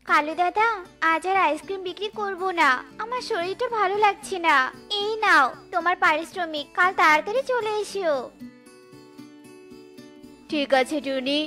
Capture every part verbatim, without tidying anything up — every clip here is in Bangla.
কালু দাদা, আজ আর আইসক্রিম বিক্রি করব না, আমার শরীরটা ভালো লাগছে না। এই নাও তোমার পারিশ্রমিক, কাল তাড়াতাড়ি চলে এসো। ঠিক আছে টুনি।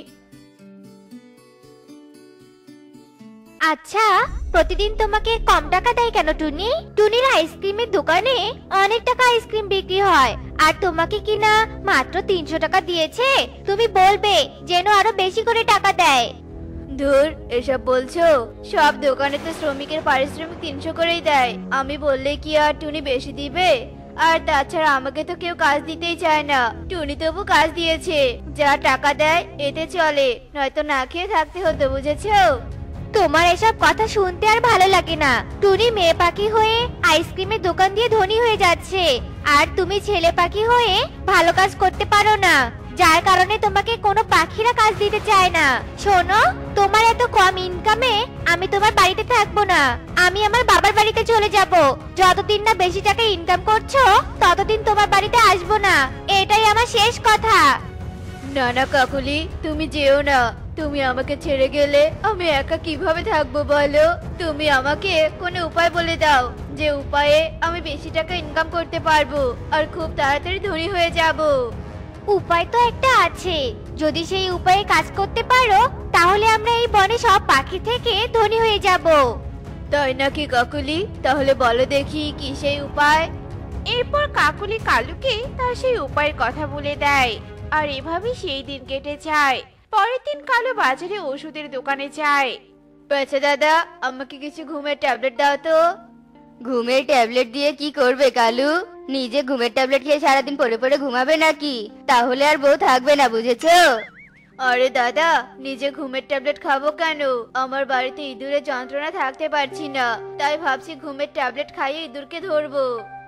আচ্ছা, প্রতিদিন তোমাকে কম টাকা দেয় কেন টুনি? টুনির আইসক্রিমের দোকানে অনেক টাকা আইসক্রিম বিক্রি হয়, আর তোমাকে কিনা মাত্র তিনশো টাকা দিয়েছে। তুমি বলবে যেন আরো বেশি করে টাকা দেয়। ধুর, এসব বলছো? সব দোকানে তো শ্রমিকের পারিশ্রমিক তিনশো করেই দেয়। আমি বললে কি আর টুনি বেশি দিবে? আর তাছাড়া আমাকে তো কেউ কাজ দিতেই চায় না। টুনি তবু কাজ দিয়েছে, যা টাকা দেয় এতে চলে, নয়তো না খেয়ে থাকতে হতো, বুঝেছো? তোমার এসব কথা শুনতে আর ভালো লাগে না। টুনি মেয়ে পাখি হয়ে আইসক্রিমের দোকান দিয়ে ধনী হয়ে যাচ্ছে, আর তুমি ছেলে পাখি হয়ে ভালো কাজ করতে পারো না, যার কারণে তোমাকে কোনো পাখিরা কাজ দিতে চায় না। শোনো, তোমার এত কম ইনকামে আমি তোমার বাড়িতে থাকবো না, আমি আমার বাবার বাড়িতে চলে যাব। যতদিন না বেশি টাকা ইনকাম করছো ততদিন তোমার বাড়িতে আসবো না, এটাই আমার শেষ কথা। না না কাকুলি, তুমি যেও না। তুমি আমাকে ছেড়ে গেলে আমি একা কিভাবে থাকবো বলো? তুমি আমাকে কোনো উপায় বলে দাও, যে উপায়ে আমি বেশি টাকা ইনকাম করতে পারবো আর খুব তাড়াতাড়ি ধনী হয়ে যাব। উপায় তো একটা আছে, যদি সেই উপায়ে কাজ করতে পারো তাহলে আমরা এই বনে সব পাখি থেকে ধনী হয়ে যাব। তাই নাকি কাকুলি? তাহলে বলো দেখি কি সেই উপায়। এরপর কাকুলি কালুকে তার সেই উপায়ের কথা বলে দেয়, আর এভাবে সেই দিন কেটে যায়। পরের দিন কালু বাজারে ওষুধের দোকানে যায়। আচ্ছা দাদা, আমাকে কিছু ঘুমের ট্যাবলেট দাও তো। ঘুমের ট্যাবলেট দিয়ে কি করবে কালু? নিজে ঘুমের ট্যাবলেট খেয়ে সারাদিন পড়ে পড়ে ঘুমাবে নাকি? তাহলে আর বউ থাকবে না, বুঝেছো? আরে দাদা, নিজে ঘুমের ট্যাবলেট খাবো কেন? আমার বাড়িতে ইঁদুরের যন্ত্রণা থাকতে পারছি না, তাই ভাবছি ঘুমের ট্যাবলেট খাইয়ে ইঁদুরকে ধরবো।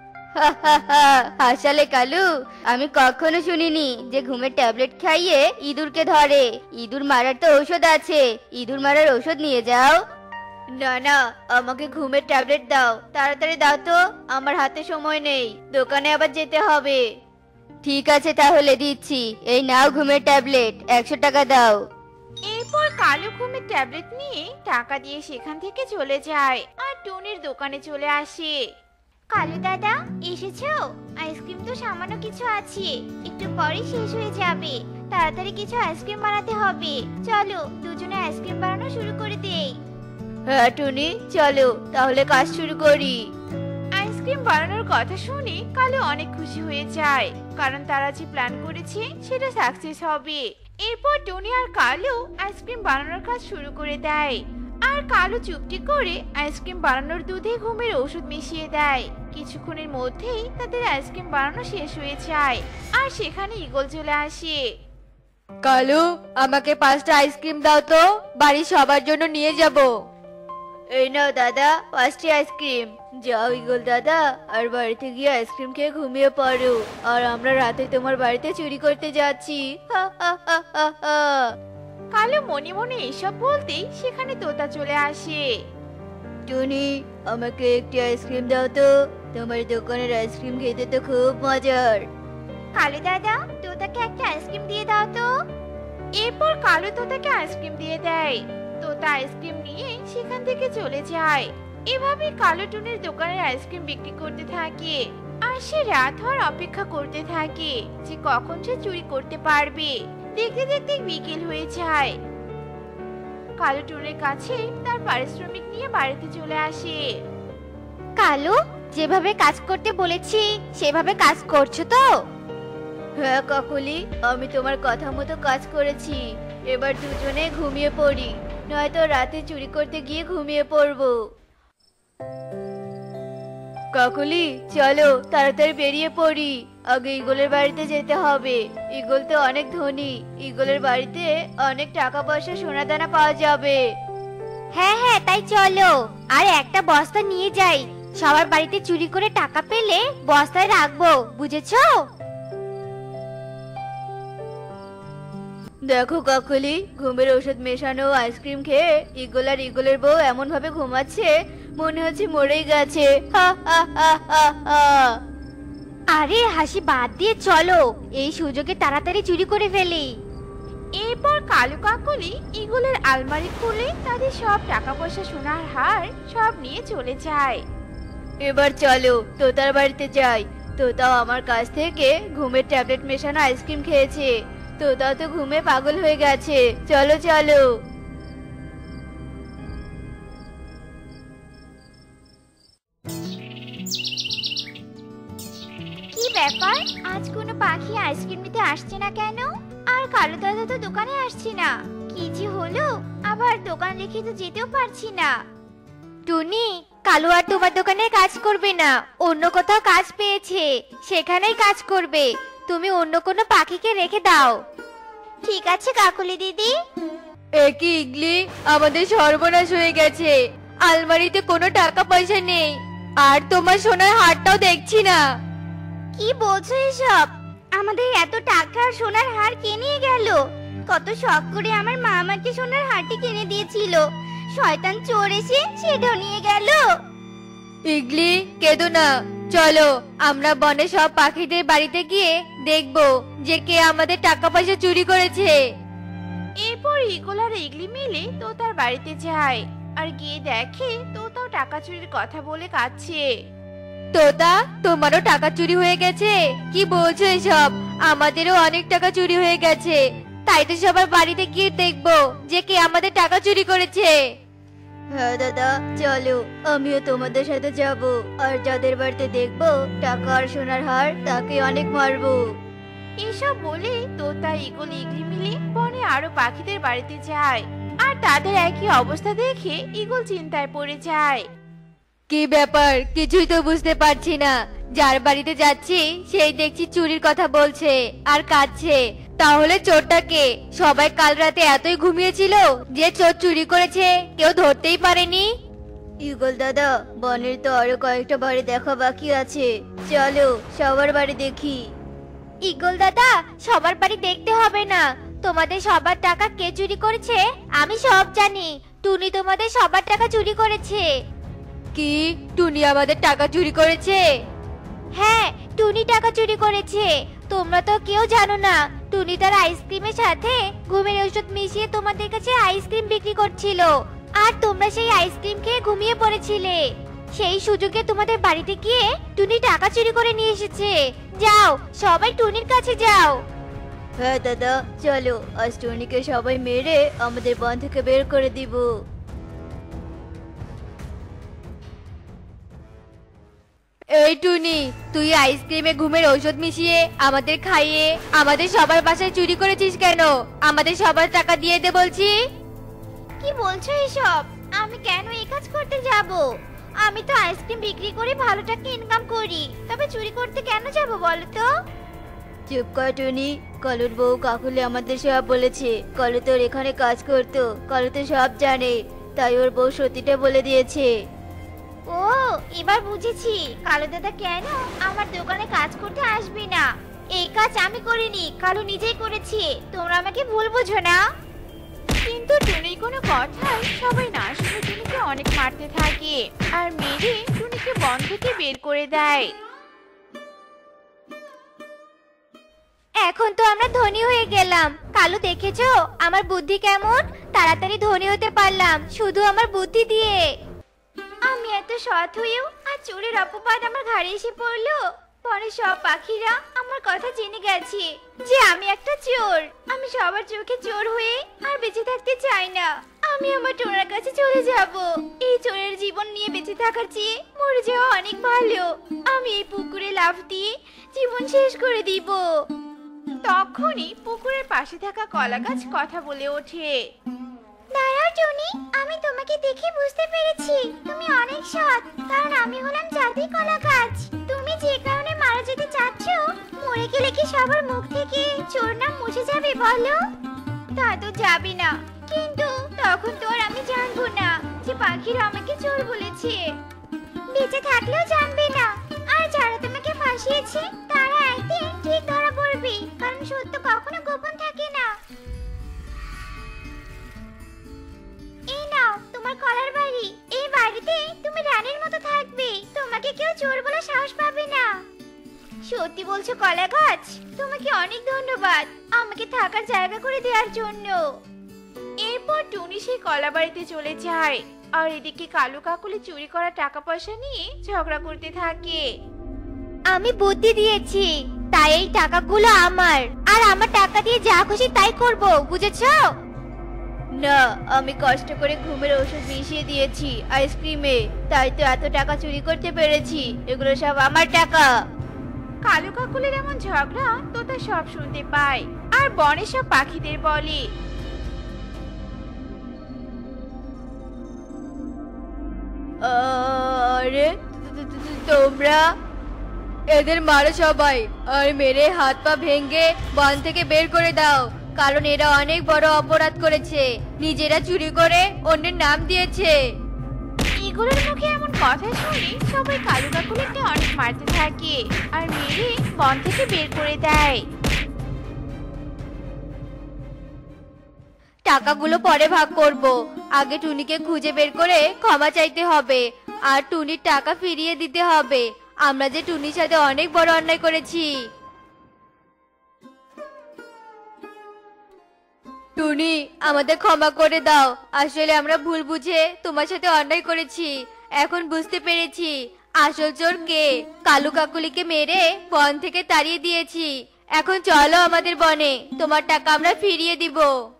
হাসালে কালু, আমি কখনো শুনিনি যে ঘুমের ট্যাবলেট খাইয়ে ইঁদুরকে ধরে। ইঁদুর মারার তো ঔষধ আছে, ইঁদুর মারার ঔষধ নিয়ে যাও। না না, আমাকে ঘুমের ট্যাবলেট দাও, তাড়াতাড়ি দাও তো, আমার হাতে সময় নেই, দোকানে আবার যেতে হবে। ঠিক আছে তাহলে দিচ্ছি, এই নাও ঘুমের ট্যাবলেট, একশো টাকা দাও। এরপর কালু ঘুমের ট্যাবলেট নিয়ে টাকা দিয়ে সেখান থেকে চলে যায় আর টুনির দোকানে চলে আসে। কালু দাদা, এসেছো? আইসক্রিম তো সামান্য কিছু আছে, একটু পরে শেষ হয়ে যাবে, তাড়াতাড়ি কিছু আইসক্রিম বানাতে হবে। চলো দুজনে আইসক্রিম বানানো শুরু করে দেই। হ্যাঁ টুনি, চলো তাহলে কাজ শুরু করি। আইসক্রিম বানানোর কথা শুনে কালু অনেক খুশি হয়ে যায়, কারণ তারা যে প্ল্যান করেছে সেটা সাকসেস হবে। এরপর টুনি আর কালু আইসক্রিম বানানোর কাজ শুরু করে দেয়, আর কালু চুপটি করে আইসক্রিম বানানোর দুধে ঘুমের ওষুধ মিশিয়ে দেয়। কিছুক্ষণের মধ্যেই তাদের আইসক্রিম বানানো শেষ হয়ে যায়, আর সেখানে ঈগল চলে আসে। কালু, আমাকে পাঁচটা আইসক্রিম দাও তো, বাড়ির সবার জন্য নিয়ে যাব। এই নাও দাদা, পাঁচটি আইসক্রিম। যাও ঈগল দাদা, আর বাড়িতে গিয়ে আইসক্রিম খেয়ে ঘুমিয়ে পড়ো, আর আমরা রাতে তোমার বাড়িতে চুরি করতে যাচ্ছি। হা হা হা হা হা। কালু মনে মনে এসব বলতেই সেখানে তোতা চলে আসে। টুনি, আমাকে একটি আইসক্রিম দাও তো, তোমার দোকানের আইসক্রিম খেতে তো খুব মজার। কালু দাদা, তোতাকে একটা আইসক্রিম দিয়ে দাও তো। এরপর কালু তোতাকে আইসক্রিম দিয়ে দেয়। তোতা আইসক্রিম নিয়ে সেখান থেকে চলে যায়। এভাবে কালু টুনির দোকানের আইসক্রিম বিক্রি করতে থাকে, আর সে রাত হওয়ার অপেক্ষা করতে থাকে যে কখন সে চুরি করতে পারবে। দেখতে দেখতে বিকেল হয়ে যায়। কালু টুনির কাছে তার পারিশ্রমিক নিয়ে বাড়িতে চলে আসে। কালু, যেভাবে কাজ করতে বলেছি সেভাবে কাজ করছো তো? হ্যাঁ কাকুলি, আমি তোমার কথা মতো কাজ করেছি। এবার দুজনে ঘুমিয়ে পড়ি, নয়তো রাতে চুরি করতে গিয়ে ঘুমিয়ে পড়বো। কাকুলি, চলো তাড়াতাড়ি বেরিয়ে পড়ি, আগে ঈগলের বাড়িতে যেতে হবে। ঈগল তো অনেক ধনী, ঈগলের বাড়িতে অনেক টাকা পয়সা সোনা দানা পাওয়া যাবে। হ্যাঁ হ্যাঁ, তাই চলো। আর একটা বস্তা নিয়ে যাই, সবার বাড়িতে চুরি করে টাকা পেলে বস্তায় রাখবো, বুঝেছো? দেখো কাকুলি, ঘুমের ওষুধ মেশানো আইসক্রিম খেয়ে ঈগল আর ঈগলের বউ এমন ভাবে ঘুমাচ্ছে মনে হচ্ছে মরেই গেছে। হা হা হা হা হা। আরে হাসি বাদ দিয়ে চলো, এই সুযোগে তাড়াতাড়ি চুরি করে ফেলি। এরপর কালু কাকলি ইগলের আলমারি খুলে তাদের সব টাকা পয়সা সোনার হার সব নিয়ে চলে যায়। এবার চলো তোতার বাড়িতে যাই। তোতাও আমার কাছ থেকে ঘুমের ট্যাবলেট মেশানো আইসক্রিম খেয়েছে। তোতা তো ঘুমে পাগল হয়ে গেছে। চলো চলো। কি ব্যাপার, আজ কোনো পাখি আইসক্রিম নিতে আসছে না কেন? আর কালু দাদা তো দোকানে আসছে না, কি যে হলো? আবার দোকান রেখে তো যেতেও পারছি না। টুনি, কালু আর তোমার দোকানে কাজ করবে না, অন্য কোথাও কাজ পেয়েছে, সেখানেই কাজ করবে। তুমি অন্য কোনো পাখিকে রেখে দাও। ঠিক আছে কাকুলি দিদি। একই ইগলি, আমাদের সর্বনাশ হয়ে গেছে। আলমারিতে কোনো টাকা পয়সা নেই, আর তোমার সোনার হারটাও দেখছি না। কি বলছো এসব? আমাদের এত টাকা আর সোনার হার কে নিয়ে গেল? কত শখ করে আমার মা আমাকে সোনার হারটি কিনে দিয়েছিল, শয়তান চোর এসে সেটাও নিয়ে গেল। ইগলি, কেঁদো না। চলো আমরা বনে সব পাখিদের বাড়িতে গিয়ে দেখবো যে কে আমাদের টাকা পয়সা চুরি করেছে। এরপর ইগল আর ইগলি মিলে তোতার বাড়িতে যায় আর গিয়ে দেখে তোতাও টাকা চুরির কথা বলে কাঁদছে। তোতা, তোমারও টাকা চুরি হয়ে গেছে? কি বলছো এসব? আমাদেরও অনেক টাকা চুরি হয়ে গেছে, তাই তো সবার বাড়িতে গিয়ে দেখবো যে কে আমাদের টাকা চুরি করেছে। হ্যাঁ দাদা, চলো আমিও তোমাদের সাথে যাব, আর যাদের বাড়িতে দেখবো টাকা আর সোনার হার তাকে অনেক মারবো। এসব বলে তোতা ইগল ইগলি মিলে বনে আরো পাখিদের বাড়িতে যায় আর তাদের একই অবস্থা দেখে ইগল চিন্তায় পড়ে যায়। কি ব্যাপার, কিছুই তো বুঝতে পারছি না। যার বাড়িতে যাচ্ছি সেই দেখছি চুরির কথা বলছে আর কাঁদছে। তাহলে চোরটা কে? সবাই কাল রাতে এতই ঘুমিয়েছিল যে চোর চুরি করেছে কেউ ধরতেই পারেনি। ইগল দাদা, বনের তো আরো কয়েকটা বাড়ি দেখা বাকি আছে, চলো সবার বাড়ি দেখি। ইগল দাদা, সবার বাড়ি দেখতে হবে না, তোমাদের সবার টাকা কে চুরি করেছে আমি সব জানি। টুনি তোমাদের সবার টাকা চুরি করেছে। কি, টুনি আমাদের টাকা চুরি করেছে? হ্যাঁ, টুনি টাকা চুরি করেছে। তোমরা তো কেউ জানো না, টুনি তার আইসক্রিমের সাথে ঘুমের ওষুধ মিশিয়ে তোমাদের কাছে আইসক্রিম বিক্রি করছিল, আর তোমরা সেই আইসক্রিম খেয়ে ঘুমিয়ে পড়েছিলে। সেই সুযোগে তোমাদের বাড়িতে গিয়ে টুনি টাকা চুরি করে নিয়ে এসেছে। যাও, সবাই টুনির কাছে যাও। হ্যাঁ দাদা, চলো আজ টুনিকে সবাই মেরে আমাদের বন থেকে বের করে দিব। এই টুনি, তুই আইসক্রিমে ঘুমের ঔষধ মিশিয়ে আমাদের খাইয়ে আমাদের সবার বাসায় চুরি করেছিস কেন? আমাদের সবার টাকা দিয়ে দে বলছি। কি বলছো এসব? আমি কেন এই কাজ করতে যাব? আমি তো আইসক্রিম বিক্রি করে ভালো টাকা ইনকাম করি, তবে চুরি করতে কেন যাব বলো তো? চুপ কর টুনি, কলুর বউ কাকুলে আমাদের সব বলেছে। কলু তোর এখানে কাজ করতো, কলু তো সব জানে, তাই ওর বউ সত্যিটা বলে দিয়েছে। ও, এবার বুঝেছি কালু দাদা কেন আমার দোকানে কাজ করতে আসবে না। এই কাজ আমি করিনি, কালু নিজেই করেছে। তোমরা আমাকে ভুল বুঝো না। কিন্তু টুনির কোনো কথাই সবাই না শুনে টুনিকে অনেক মারতে থাকে আর মেরে টুনিকে বন থেকে বের করে দেয়। এখন তো আমরা ধনী হয়ে গেলাম। কালু, দেখেছো আমার বুদ্ধি কেমন? তাড়াতাড়ি ধনী হতে পারলাম শুধু আমার বুদ্ধি দিয়ে। আমি এত সৎ হয়েও আর চোরের অপবাদ আমার ঘাড়ে এসে পড়লো। পরে সব পাখিরা আমার কথা জেনে গেছে যে আমি একটা চোর। আমি সবার চোখে চোর হয়ে আর বেঁচে থাকতে চাই না। আমি আমার টোনার কাছে চলে যাব। এই চোরের জীবন নিয়ে বেঁচে থাকার চেয়ে মরে যাওয়া অনেক ভালো। আমি এই পুকুরে লাফ দিয়ে জীবন শেষ করে দিব। তখনই পুকুরের পাশে থাকা কলা গাছ কথা বলে ওঠে। দাঁড়াও টনি, আমি তোমাকে দেখে বুঝতে পেরেছি তুমি অনেক সৎ, কারণ আমি হলাম জাতি কলা গাছ। তুমি যে কারণে মারা যেতে চাচ্ছ, মরে গেলে কি সবার মুখ থেকে চোর নাম মুছে যাবে বলো? তা তো যাবে না, কিন্তু তখন তো আর আমি জানবো না যে পাখিরা আমাকে চোর বলেছে। বেঁচে থাকলেও জানবে না, আর যারা তোমাকে ফাঁসিয়েছে তারা একদিন ঠিক ধরা পড়বে, কারণ সত্য কখনো গোপন থাকে না। এই নাও তোমার কলার বাড়ি। এই বাড়িতে তুমি রানীর মতো থাকবে, তোমাকে কেউ চোর বলে সাহস পাবে না। সত্যি বলছো কলা গাছ? তোমাকে অনেক ধন্যবাদ আমাকে থাকার জায়গা করে দেওয়ার জন্য। এরপর টুনি সেই কলা বাড়িতে চলে যায়, আর এদিকে কালু কাকুলি চুরি করা টাকা পয়সা নিয়ে ঝগড়া করতে থাকে। আমি বুদ্ধি দিয়েছি, তাই এই টাকাগুলো আমার, আর আমার টাকা দিয়ে যা খুশি তাই করব, বুঝেছো? না, আমি কষ্ট করে ঘুমের ওষুধ মিশিয়ে দিয়েছি আইসক্রিমে, তাই তো এত টাকা চুরি করতে পেরেছি। এগুলো সব আমার টাকা। কালু কাকুলির এমন ঝগড়া তোতা সব শুনতে পায়, আর বনে সব পাখিদের বলে। আরে তোমরা এদের মারো সবাই, আর মেরে হাত পা ভেঙে বন থেকে বের করে দাও, কারণ এরা অনেক বড় অপরাধ করেছে, নিজেরা চুরি করে অন্যের নাম দিয়েছে। এগুলোর মুখে এমন কথা শুনে সবাই কালু কাকুলিকে অনেক মারতে থাকে, আর মেরে বন থেকে বের করে দেয়। টাকাগুলো পরে ভাগ করব, আগে টুনিকে খুঁজে বের করে ক্ষমা চাইতে হবে, আর টুনির টাকা ফিরিয়ে দিতে হবে। আমরা যে টুনির সাথে অনেক বড় অন্যায় করেছি। টুনি, আমাদের ক্ষমা করে দাও, আসলে আমরা ভুল বুঝে তোমার সাথে অন্যায় করেছি। এখন বুঝতে পেরেছি আসল চোর কে। কালু কাকুলিকে মেরে বন থেকে তাড়িয়ে দিয়েছি। এখন চলো আমাদের বনে, তোমার টাকা আমরা ফিরিয়ে দিব।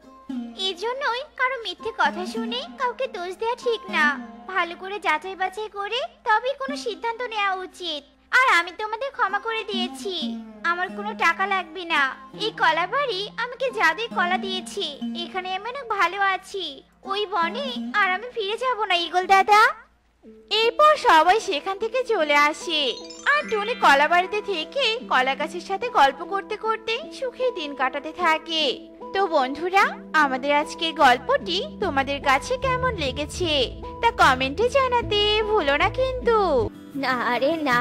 এই জন্যই কারো মিথ্যে কথা শুনে কাউকে দোষ দেওয়া ঠিক না, ভালো করে যাচাই বাছাই করে তবেই কোনো সিদ্ধান্ত নেওয়া উচিত। আর আমি তোমাদের ক্ষমা করে দিয়েছি, আমার কোনো টাকা লাগবে না। এই কলা বাড়ি আমাকে যাদের কলা দিয়েছি, এখানে আমি অনেক ভালো আছি। ওই বনে আর আমি ফিরে যাব না ঈগল দাদা। এরপর সবাই সেখান থেকে চলে আসে, আর টুনি কলা বাড়িতে থেকে কলা গাছের সাথে গল্প করতে করতে সুখে দিন কাটাতে থাকে। তো বন্ধুরা, আমাদের আজকের গল্পটি তোমাদের কাছে কেমন লেগেছে তা কমেন্টে জানাতে ভুলো না কিন্তু। না রে না,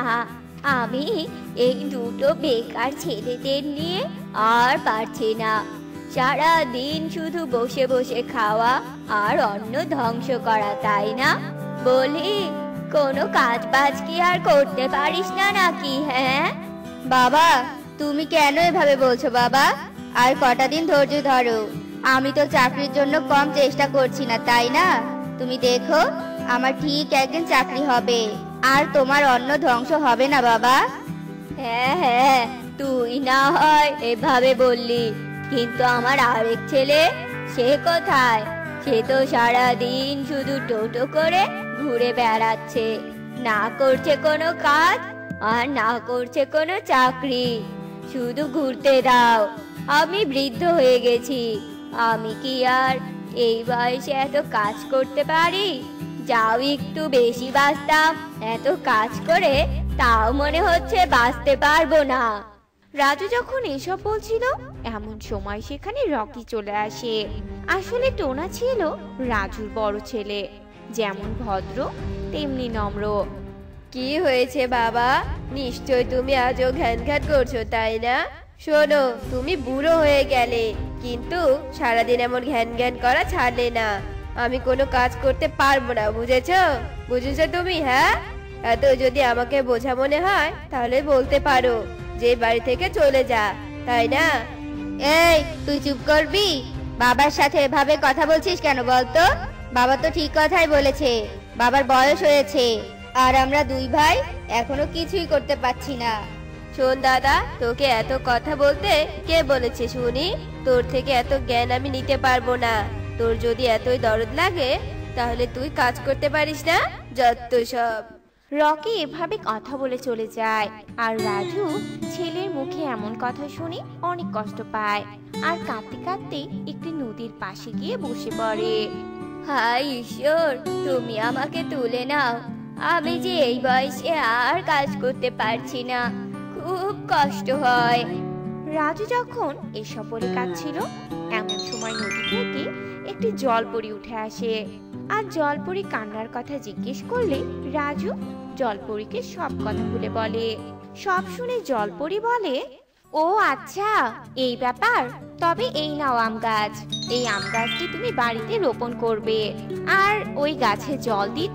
আমি এই দুটো বেকার ছেলেদের নিয়ে আর পারছি না। সারা দিন শুধু বসে বসে খাওয়া আর অন্ন ধ্বংস করা, তাই না? বলি, কোনো কাজ বাজ কি আর করতে পারিস না নাকি? হ্যাঁ বাবা, তুমি কেন এভাবে বলছো বাবা? আর কটা দিন ধৈর্য ধরো, আমি তো চাকরির জন্য কম চেষ্টা করছি না, তাই না? তুমি দেখো, আমার ঠিক একদিন চাকরি হবে, আর তোমার অন্ন ধ্বংস হবে না বাবা। হ্যাঁ হ্যাঁ, তুই না হয় এভাবে বললি, কিন্তু আমার আরেক ছেলে, সে কোথায়? সে তো সারা দিন শুধু টোটো করে ঘুরে বেড়াচ্ছে, না করছে কোনো কাজ আর না করছে কোনো চাকরি, শুধু ঘুরতে দাও। আমি বৃদ্ধ হয়ে গেছি, আমি কি আর এই বয়সে এত কাজ করতে পারি? যাও একটু বেশি বাঁচতাম, এত কাজ করে তাও মনে হচ্ছে বাঁচতে পারবো না। রাজু যখন এসব বলছিল, এমন সময় সেখানে রকি চলে আসে। আসলে টোনা ছিল রাজুর বড় ছেলে, যেমন ভদ্র তেমনি নম্র। কি হয়েছে বাবা? নিশ্চয় তুমি আজও ঘ্যান ঘ্যান করছো, তাই না? শোনো, তুমি বুড়ো হয়ে গেলে, কিন্তু সারাদিন এমন ঘ্যান ঘ্যান করা ছাড়লে না। আমি কোনো কাজ করতে পারবো না, বুঝেছো? বুঝেছো তুমি? হ্যাঁ, এত যদি আমাকে বোঝা মনে হয় তাহলে বলতে পারো যে বাড়ি থেকে চলে যা, তাই না? এই, তুই চুপ করবি? বাবার সাথে এভাবে কথা বলছিস কেন বলতো? বাবা তো ঠিক কথাই বলেছে, বাবার বয়স হয়েছে, আর আমরা দুই ভাই এখনো কিছুই করতে পারছি না। শোন দাদা, তোকে এত কথা বলতে কে বলেছে শুনি? তোর থেকে এত জ্ঞান আমি নিতে পারবো না। তোর যদি এতই দরদ লাগে তাহলে তুই কাজ করতে পারিস না, যত সব। রকি এভাবে কথা বলে চলে যায়, আর রাজু ছেলের মুখে এমন কথা শুনে অনেক কষ্ট পায়, আর কাঁদতে কাঁদতে একটি নদীর পাশে গিয়ে বসে পড়ে। হায় ঈশ্বর, তুমি আমাকে তুলে নাও, আমি যে এই বয়সে আর কাজ করতে পারছি না, খুব কষ্ট হয়। রাজু যখন এসব বলে কাঁদছিল, এমন সময় নদী থেকে একটি জলপরি উঠে আসে, আর জলপরি কান্নার কথা জিজ্ঞেস করলে রাজু জলপরীকে সব কথা খুলে বলে। সব শুনে জলপরি বলে, ও আচ্ছা এই ব্যাপার, তবে এই নাও আম গাছ, এই আম গাছটি তুমি বাড়িতে রোপণ করবে, আর ওই গাছে জল দিতেই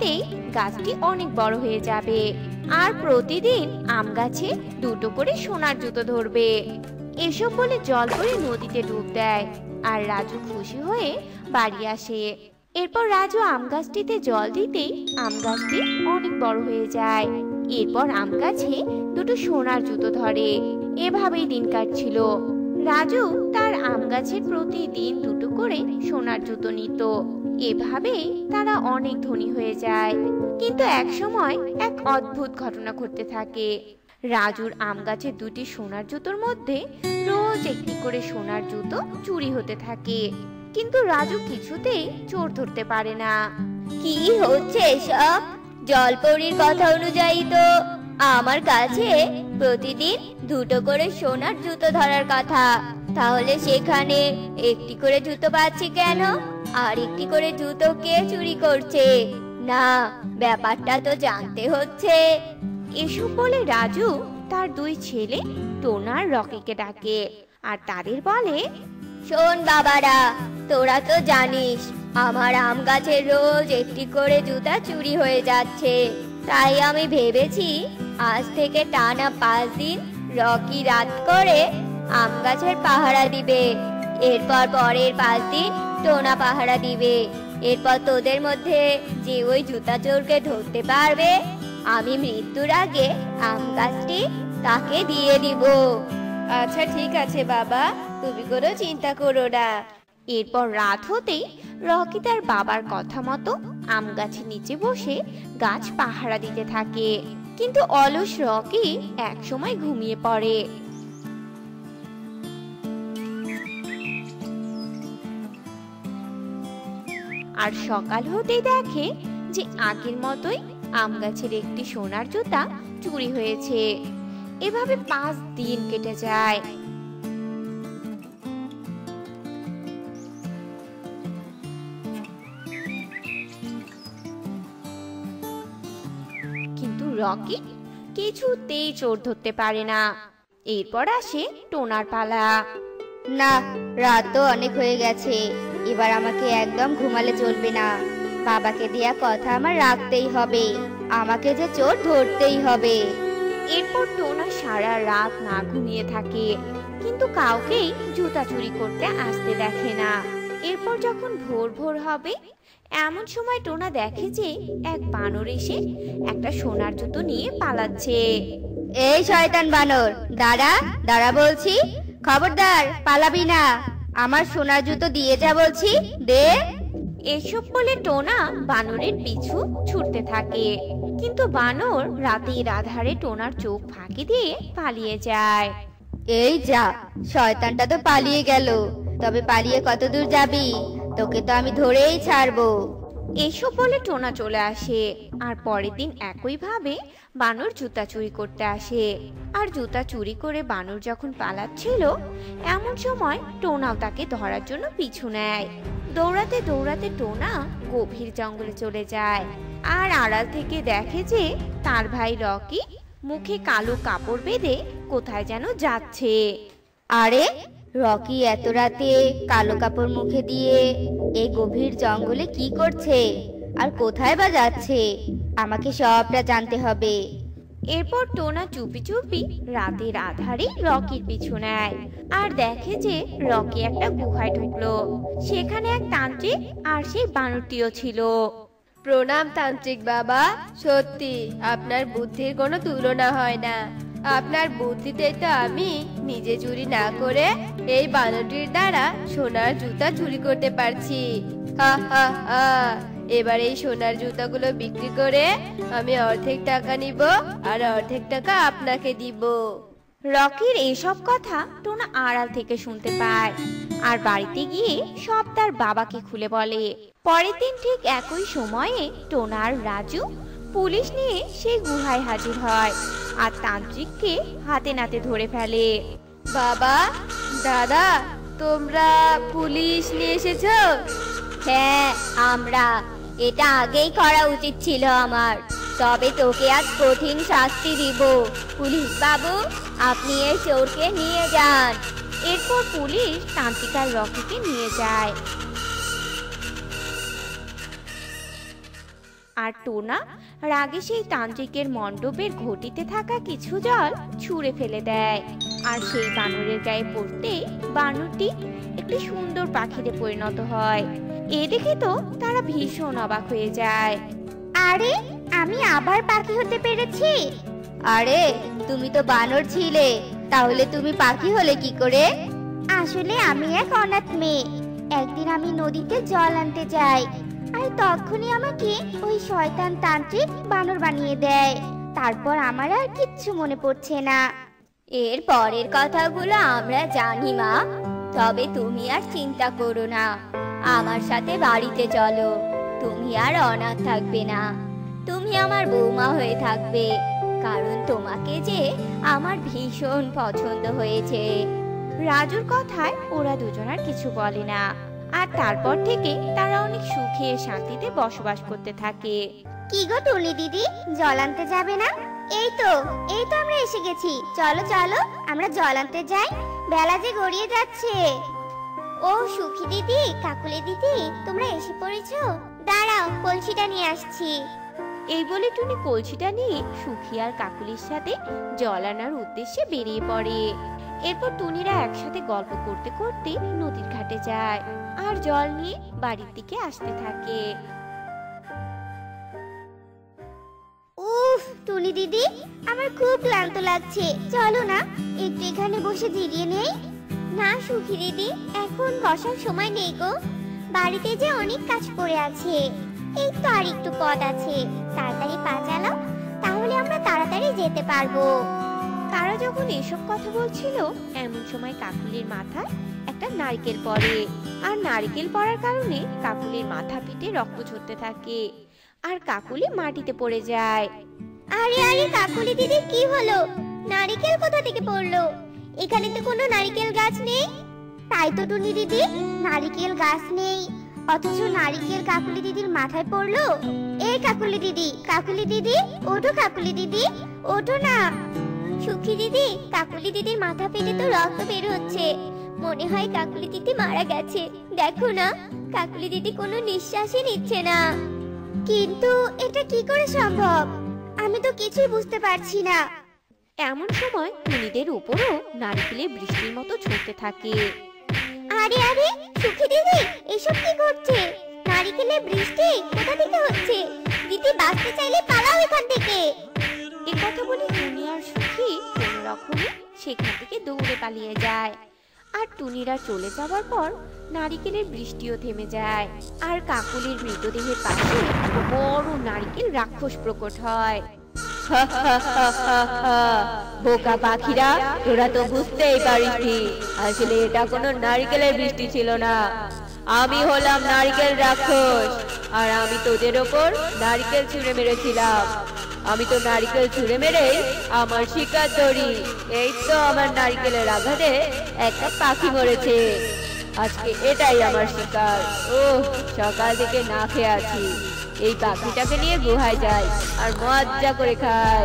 গাছটি অনেক বড় হয়ে যাবে আর প্রতিদিন আম গাছে দুটো করে সোনার জুতো ধরবে। এসব বলে জলপরি নদীতে ডুব দেয় আর রাজু খুশি হয়ে বাড়ি আসে। এরপর রাজু আম গাছটিতে জল দিতেই আম গাছটি অনেক বড় হয়ে যায়। এরপর আম গাছে দুটো সোনার জুতো ধরে। এভাবেই দিন কাটছিল। রাজু তার আম গাছের প্রতিদিন দুটো করে সোনার জুতো নিত। এভাবেই তারা অনেক ধনী হয়ে যায়। কিন্তু এক সময় এক অদ্ভুত ঘটনা ঘটতে থাকে। রাজুর আম গাছের দুটি সোনার জুতোর মধ্যে রোজ একটি করে সোনার জুতো চুরি হতে থাকে, কিন্তু রাজু কিছুতেই চোর ধরতে পারে না। কি হচ্ছে এসব? জলপরীর কথা অনুযায়ী তো আমার কাছে প্রতিদিন দুটো করে সোনার জুতো ধরার কথা, তাহলে সেখানে একটি করে জুতো পাচ্ছি কেন? আর একটি করে জুতো কে চুরি করছে? না, ব্যাপারটা তো জানতে হচ্ছে। এসব বলে রাজু তার দুই ছেলে টোনা আর রকিকে ডাকে আর তাদের বলে, শোন বাবারা, তোরা তো জানিস আমার আম গাছের রোজ একটি করে জুতা চুরি হয়ে যাচ্ছে। তাই আমি ভেবেছি আজ থেকে টানা পাঁচ দিন রকি রাত করে আম গাছের পাহারা দিবে। এরপর পরের পাঁচ দিন টোনা পাহারা দিবে। এরপর তোদের মধ্যে যে ওই জুতা চোরকে ধরতে পারবে, আমি মৃত্যুর আগে আম গাছটি তাকে দিয়ে দিব। আচ্ছা ঠিক আছে বাবা, তুমি কোনো চিন্তা করো না। এরপর রাত হতেই রকি তার বাবার কথা মতো আম গাছের নিচে বসে গাছ পাহারা দিতে থাকে। কিন্তু অলস রকি এক সময় ঘুমিয়ে পড়ে। আর সকাল হতেই দেখে যে আগের মতোই আম গাছের একটি সোনার জুতা চুরি হয়েছে। এভাবে পাঁচ দিন কেটে যায়। কিন্তু রকি কিছুতেই চোর ধরতে পারে না। এরপর আসে টোনার পালা। না, রাত তো অনেক হয়ে গেছে, এবার আমাকে একদম ঘুমালে চলবে না। বাবাকে দেয়া কথা আমার রাখতেই হবে, আমাকে যে চোর ধরতেই হবে। এরপর টোনা সারা রাত না ঘুমিয়ে থাকে, কিন্তু কাউকেই জুতা চুরি করতে আসতে দেখে না। এরপর যখন ভোর ভোর হবে, এমন সময় টোনা দেখে যে এক বানর এসে একটা সোনার জুতো নিয়ে পালাচ্ছে। এই শয়তান বানর, দাঁড়া দাঁড়া বলছি, খবরদার পালাবি না। আমার সোনার জুতো দিয়ে যা বলছি, দে। এসব বলে টোনা বানরের পিছু ছুটতে থাকে, কিন্তু বানর রাতের আধারে টোনার চোখ ফাঁকি দিয়ে পালিয়ে যায়। এই যা, শয়তানটা তো পালিয়ে গেল। তবে পালিয়ে কত দূর যাবি? তোকে তো আমি ধরেই ছাড়বো। এসব বলে টোনা চলে আসে। আর পরের দিন একই ভাবে বানর জুতা চুরি করতে আসে। আর জুতা চুরি করে বানর যখন পালাচ্ছিল, এমন সময় টোনাও তাকে ধরার জন্য পিছু নেয়। দৌড়াতে দৌড়াতে টোনা গভীর জঙ্গলে চলে যায়। আর আড়াল থেকে দেখে যে তার ভাই রকি মুখে কালো কাপড় বেঁধে কোথায় যেন যাচ্ছে। আরে, রকি এত রাতে কালো কাপড় মুখে দিয়ে এই গভীর জঙ্গলে কি করছে আর কোথায় বা যাচ্ছে? আমাকে সবটা জানতে হবে। এরপর টোনা চুপি চুপি রাতের আধারে রকির পিছু নেয় আর দেখে যে রকি একটা গুহায় ঢুকলো। সেখানে এক তান্ত্রিক আর সেই বানরটিও ছিল। প্রণাম তান্ত্রিক বাবা, সত্যি আপনার বুদ্ধির কোনো তুলনা হয় না। আপনার বুদ্ধিতে তো আমি নিজে চুরি না করে এই বানরটির দ্বারা সোনার জুতা চুরি করতে পারছি। হা হা হা, এবার এই সোনার জুতাগুলো বিক্রি করে আমি অর্ধেক টাকা নিব আর অর্ধেক টাকা আপনাকে দিব। রকির এসব কথা টোনা আড়াল থেকে শুনতে পায় আর বাড়িতে গিয়ে সব তার বাবাকে খুলে বলে। পরের দিন ঠিক একই সময়ে টোনা আর রাজু পুলিশ নিয়ে সেই গুহায় হাজির হয় আর তান্ত্রিককে হাতে নাতে ধরে ফেলে। বাবা, দাদা, তোমরা পুলিশ নিয়ে এসেছো? হ্যাঁ, আমরা। এটা আগেই করা উচিত ছিল আমার, তবে তোকে আজ কঠিন শাস্তি দিব। পুলিশ বাবু, আপনি এই চোরকে নিয়ে যান। এরপর পুলিশ তান্ত্রিক আর রকিকে নিয়ে যায়। আর টোনা রাগে সেই তান্ত্রিকের মণ্ডপের ঘটিতে থাকা কিছু জল ছুঁড়ে ফেলে দেয়। আর সেই বানরের গায়ে পড়তে বানরটি একটি সুন্দর পাখিতে পরিণত হয়। এ দেখে তো তারা ভীষণ অবাক হয়ে যায়। আরে আমি আবার পাখি হতে পেরেছি। আরে তুমি তো বানর ছিলে, তাহলে তুমি পাখি হলে কি করে? আসলে আমি এক অনাথ মেয়ে। একদিন আমি নদীতে জল আনতে যাই, আর তখনই আমাকে ওই শয়তান তান্ত্রিক বানর বানিয়ে দেয়। তারপর আমার আর কিচ্ছু মনে পড়ছে না। এর পরের কথাগুলো আমরা জানি মা, তবে তুমি আর চিন্তা করো না। আমার সাথে বাড়িতে চলো, তুমি আর অনাথ থাকবে না, তুমি আমার বৌমা হয়ে থাকবে। কারণ তোমাকে যে আমার ভীষণ পছন্দ হয়েছে। রাজুর কথায় ওরা দুজন আর কিছু বলে না। আর তারপর থেকে তারা অনেক সুখে শান্তিতে বসবাস করতে থাকে। কি গো টুনি দিদি, জল আনতে যাবে না? এই তো এই তো আমরা এসে গেছি। চলো চলো আমরা জল আনতে যাই, বেলা যে গড়িয়ে যাচ্ছে। ও সুখী দিদি, কাকুলি দিদি, তোমরা এসে পড়েছো? দাঁড়াও, কলসিটা নিয়ে আসছি। এই বলে টুনি কলসিটা নিয়ে সুখী আর কাকুলির সাথে জল আনার উদ্দেশ্যে বেরিয়ে পড়ে। এরপর টুনিরা একসাথে গল্প করতে করতে নদীর ঘাটে যায় আর জল নিয়ে বাড়ির দিকে আসতে থাকে। উফ টুনি দিদি, আমার খুব ক্লান্ত লাগছে, চলো না একটু এখানে বসে জিরিয়ে নেই। না সুখী দিদি, এখন বসার সময় নেই গো, বাড়িতে যে অনেক কাজ পড়ে আছে। এই তো আর একটু পথ আছে, তাড়াতাড়ি পা চালাও, তাহলে আমরা তাড়াতাড়ি যেতে পারবো। তারা যখন এসব কথা বলছিল এমন সময় কাকুলির মাথায় একটা নারকেল পড়ে। আর নারকেল পড়ার কারণে কাকুলির মাথা পিটে রক্ত ঝরতে থাকে আর কাকুলি মাটিতে পড়ে যায়। আরে আরে কাকুলি দিদি, কি হলো? নারকেল কোথা থেকে পড়লো? এখানে তো কোনো নারকেল গাছ নেই। তাই তো টুনি দিদি, নারকেল গাছ নেই, অথচ নারকেল কাকুলি দিদির মাথায় পড়লো। এই কাকুলি দিদি, কাকুলি দিদি, ওঠো কাকুলি দিদি, ওঠো না। সুখী দিদি, কাকুলি দিদির মাথা পেটে তো রক্ত বের হচ্ছে, মনে হয় কাকুলি দিদি মারা গেছে। দেখো না, কাকুলি দিদি কোনো নিঃশ্বাসই নিচ্ছে না। কিন্তু এটা কি করে সম্ভব? আমি তো কিছুই বুঝতে পারছি না। এমন সময় টুনিদের উপরও নারকেলের বৃষ্টির মতো ঝরতে থাকে। আরে আরে সুখী দিদি, এসব কি করছে? নারকেলের বৃষ্টি কোথা থেকে হচ্ছে? দিদি বাঁচতে চাইলে পালাও এখান থেকে। এ কথা বলে টুনি আর সুখী কোনো রকমে সেখান থেকে দৌড়ে পালিয়ে যায়। আর টুনিরা চলে যাওয়ার পর নারকেলের বৃষ্টিও থেমে যায় আর কাকুলির মৃতদেহের পাশে বড় নারকেল রাক্ষস প্রকট হয়। বোকা পাখিরা, তোরা তো বুঝতেই পারিসনি, আসলে এটা কোনো নারকেলের বৃষ্টি ছিল না। আমি হলাম নারকেল রাক্ষস, আর আমি তোদের ওপর নারকেল ছুঁড়ে মেরেছিলাম। আমি তো নারকেল ছুঁড়ে মেরে আমার শিকার ধরি। এই তো আমার নারকেলের আঘাতে একটা পাখি মরেছে। আজকে এটাই আমার শিকার। ও সকাল থেকে না খেয়ে আছি, এই পাখিটাকে নিয়ে গুহায় যাই আর মজা করে খাই।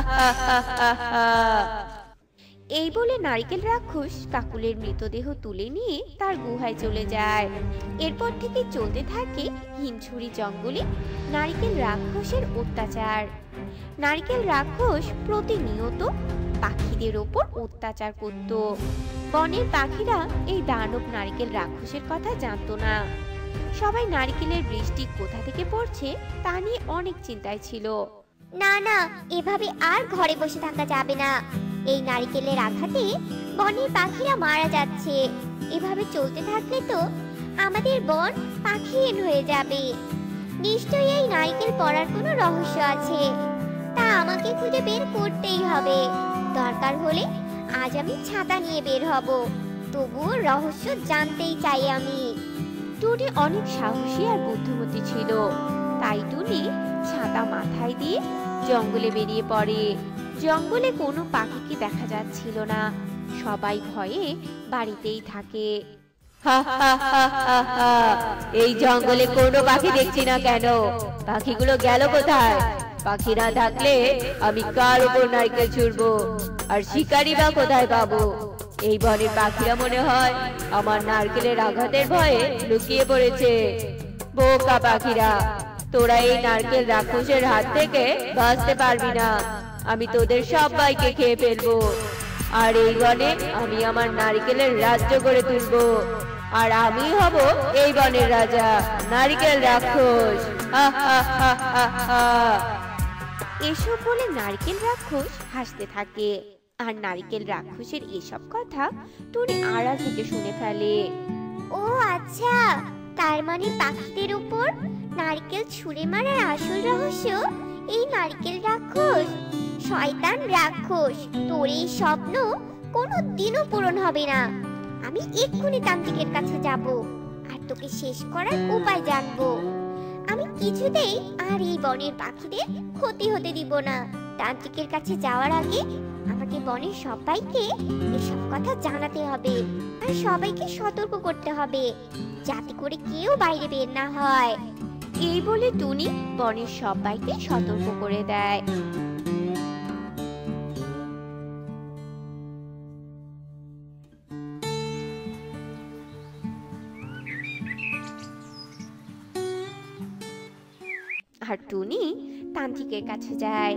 এই বলে নারকেল রাক্ষস কাকুলের মৃতদেহ তুলে নিয়ে তার গুহায় চলে যায়। এরপর থেকে চলতে থাকে হিমছড়ি জঙ্গলে নারকেল রাক্ষসের অত্যাচার। নারকেল রাক্ষস প্রতিনিয়ত পাখিদের ওপর অত্যাচার করত। বনের পাখিরা এই দানব নারকেল রাক্ষসের কথা জানতো না। সবাই নারকেলের বৃষ্টি কোথা থেকে পড়ছে তা নিয়ে অনেক চিন্তায় ছিল। না না, এভাবে আর ঘরে বসে থাকা যাবে না। এই নারকেলের আঘাতে বনের পাখিরা মারা যাচ্ছে। এভাবে চলতে থাকলে তো আমাদের বন পাখিহীন হয়ে যাবে। নিশ্চয়ই এই নারকেল পড়ার কোনো রহস্য আছে, তা আমাকে খুঁজে বের করতেই হবে। দরকার হলে আজ আমি ছাতা নিয়ে বের হব, তবুও রহস্য জানতেই চাই আমি। টুনি অনেক সাহসী আর বুদ্ধিমতী ছিল, তাই টুনি ছাতা মাথায় দিয়ে জঙ্গলে বেরিয়ে পড়ে। জঙ্গলে কোনো পাখিকে দেখা যাচ্ছিল না, সবাই ভয়ে বাড়িতেই থাকে। এই জঙ্গলে কোনো পাখি দেখছি না কেন? পাখিগুলো গেল কোথায়? পাখি না থাকলে আমি কার উপর নারকেল ছুঁড়বো, আর শিকারি বা কোথায় পাবো? এই বনের পাখিরা মনে হয় আমার নারকেলের আঘাতের ভয়ে লুকিয়ে পড়েছে। বোকা পাখিরা, তোরা এই নারকেল রাক্ষসের হাত থেকে বাঁচতে পারবি না। আমি তোদের সবাইকে খেয়ে ফেলবো, আর এই বনে আমি আমার নারকেলের রাজ্য করে তুলবো, আর আমি হব এই বনের রাজা, নারকেল রাক্ষস। হা হা হা হা হা। এসব বলে নারকেল রাক্ষস হাসতে থাকে। আর নারকেল রাক্ষসের এসব কথা টুনি আড়াল থেকে শুনে ফেলে। ও আচ্ছা, তার মানে পাখিদের উপর নারকেল ছুঁড়ে মারার আসল রহস্য এই নারকেল রাক্ষস। শয়তান রাক্ষস, তোর এই স্বপ্ন কোনো দিনও পূরণ হবে না। আমি এক্ষুনি তান্ত্রিকের কাছে যাব আর তোকে শেষ করার উপায় জানবো। আমি কিছুতেই আর এই বনের পাখিদের ক্ষতি হতে দিব না। তান্ত্রিকের কাছে যাওয়ার আগে আমাকে বনের সবাইকে এসব কথা জানাতে হবে, আর সবাইকে সতর্ক করতে হবে যাতে করে কেউ বাইরে বের না হয়। এই বলে টুনি বনের সবাইকে সতর্ক করে দেয়। আর টুনি তান্ত্রিকের কাছে যায়।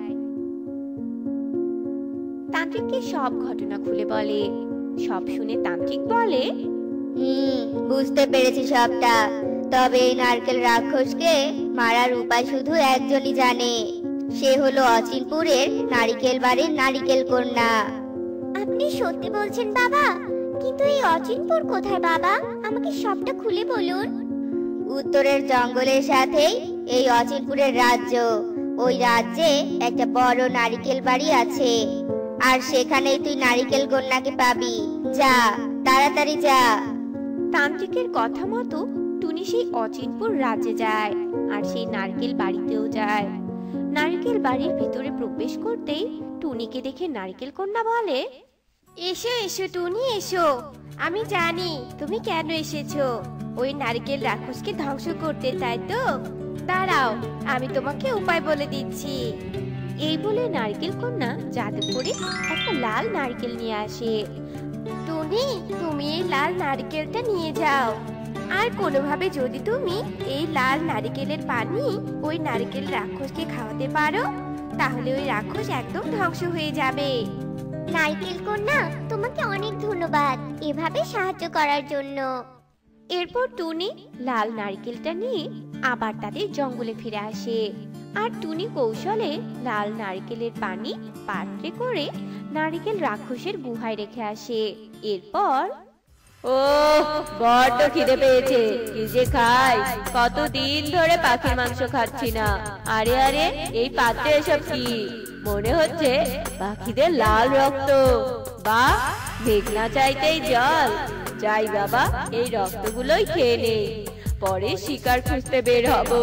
তান্ত্রিককে সব ঘটনা খুলে বলে। সব শুনে তান্ত্রিক বলে, হুম, বুঝতে পেরেছি সবটা। তবে এই নারকেল রাক্ষসকে মারার উপায় শুধু একজনই জানে, সে হলো অচিনপুরের নারিকেল বাড়ির নারিকেল কন্যা। আপনি সত্যি বলছেন বাবা? কিন্তু এই অচিনপুর কোথায় বাবা? আমাকে সবটা খুলে বলুন। উত্তরের জঙ্গলের সাথেই এই অচিনপুরের রাজ্য। ওই রাজ্যে একটা বড় নারিকেল বাড়ি আছে, আর সেখানেই তুই নারিকেল কন্যাকে পাবি। যা, তাড়াতাড়ি যা। তান্ত্রিকের কথা মতো টুনি সেই অচিনপুর রাজ্যে যায়, আর সেই নারকেল বাড়িতেও যায়। নারকেল বাড়ির ভিতরে প্রবেশ করতেই টুনিকে দেখে নারকেল কন্যা বলে, এসো এসো টুনি, এসো। আমি জানি তুমি কেন এসেছো, ওই নারকেল রাক্ষসকে ধ্বংস করতে, তাই তো? দাঁড়াও, আমি তোমাকে উপায় বলে দিচ্ছি। এই বলে নারকেল কন্যা জাদু করে একটা লাল নারকেল নিয়ে আসে। টুনি, তুমি এই লাল নারকেলটা নিয়ে যাও, আর কোনোভাবে যদি তুমি এই লাল নারকেলের পানি ওই নারকেল রাক্ষসকে খাওয়াতে পারো, তাহলে ওই রাক্ষস একদম ধ্বংস হয়ে যাবে। নারকেল কন্যা, তোমাকে অনেক ধন্যবাদ এভাবে সাহায্য করার জন্য। এরপর টুনি লাল নারকেলটা নিয়ে আবার তাদের জঙ্গলে ফিরে আসে। আর টুনি কৌশলে লাল নারকেলের পানি পাত্রে করে নারকেল রাক্ষসের গুহায় রেখে আসে। এরপর, ও বড্ড খিদে পেয়েছে, কি যে খাই। কতদিন ধরে পাখির মাংস খাচ্ছি না। আরে আরে, এই পাত্রে এসব কি? মনে হচ্ছে পাখিদের লাল রক্ত। বা, মেঘ না চাইতেই জল। যাই বাবা, এই রক্তগুলোই খেয়ে নেই, পরে শিকার খুঁজতে বের হব।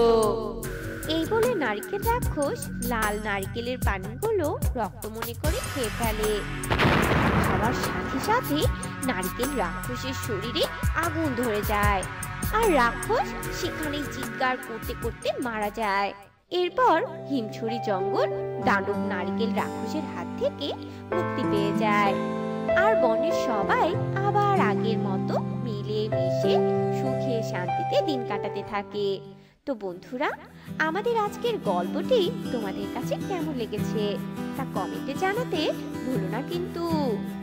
এই বলে নারকেল রাক্ষস লাল নারকেলের পানিগুলো রক্ত মনে করে খেয়ে ফেলে। খাওয়ার সাথে সাথে নারকেল রাক্ষসের শরীরে আগুন ধরে যায়, আর রাক্ষস সেখানেই চিৎকার করতে করতে মারা যায়। এরপর হিমছড়ি জঙ্গল দানব নারকেল রাক্ষসের হাত থেকে মুক্তি পেয়ে যায়, আর বনের সবাই আবার আগের মতো মিলে মিশে সুখে শান্তিতে দিন কাটাতে থাকে। তো বন্ধুরা, আমাদের আজকের গল্পটি তোমাদের কাছে কেমন লেগেছে তা কমেন্টে জানাতে ভুলো না কিন্তু।